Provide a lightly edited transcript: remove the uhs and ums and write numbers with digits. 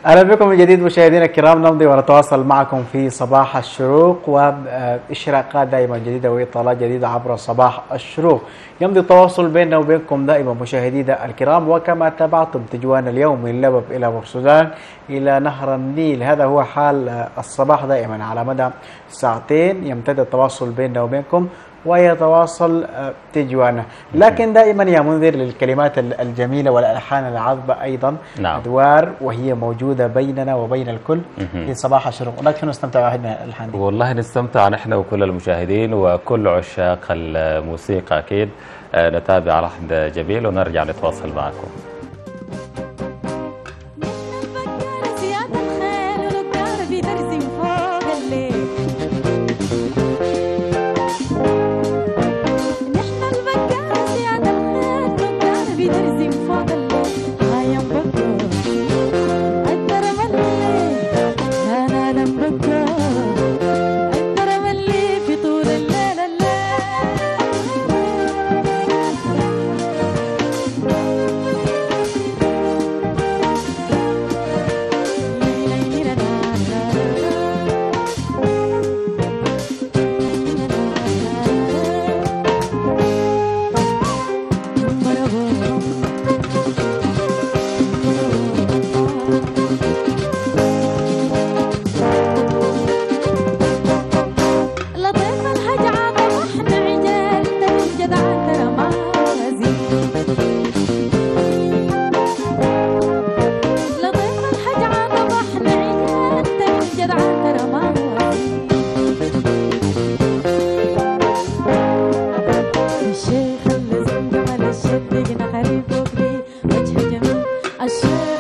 أهلا بكم من جديد مشاهدينا الكرام، نمضي ونتواصل معكم في صباح الشروق وإشراقات دائما جديدة وإطلالات جديدة عبر صباح الشروق. يمضي التواصل بيننا وبينكم دائما مشاهدينا الكرام، وكما تابعتم تجوان اليوم من لبب إلى بورسودان إلى نهر النيل، هذا هو حال الصباح دائما على مدى ساعتين يمتد التواصل بيننا وبينكم ويتواصل تجوانا، لكن دائما يا منذر للكلمات الجميلة والألحان العذبة أيضا نعم. أدوار وهي موجودة بيننا وبين الكل في صباح الشروق. ولكن نستمتع واحد من الألحان دي. والله نستمتع نحن وكل المشاهدين وكل عشاق الموسيقى أكيد. نتابع لحن جميل ونرجع نتواصل معكم. الشيخ اللي زنقم على الشد جناح ريبوك بي وجه جميل الشيخ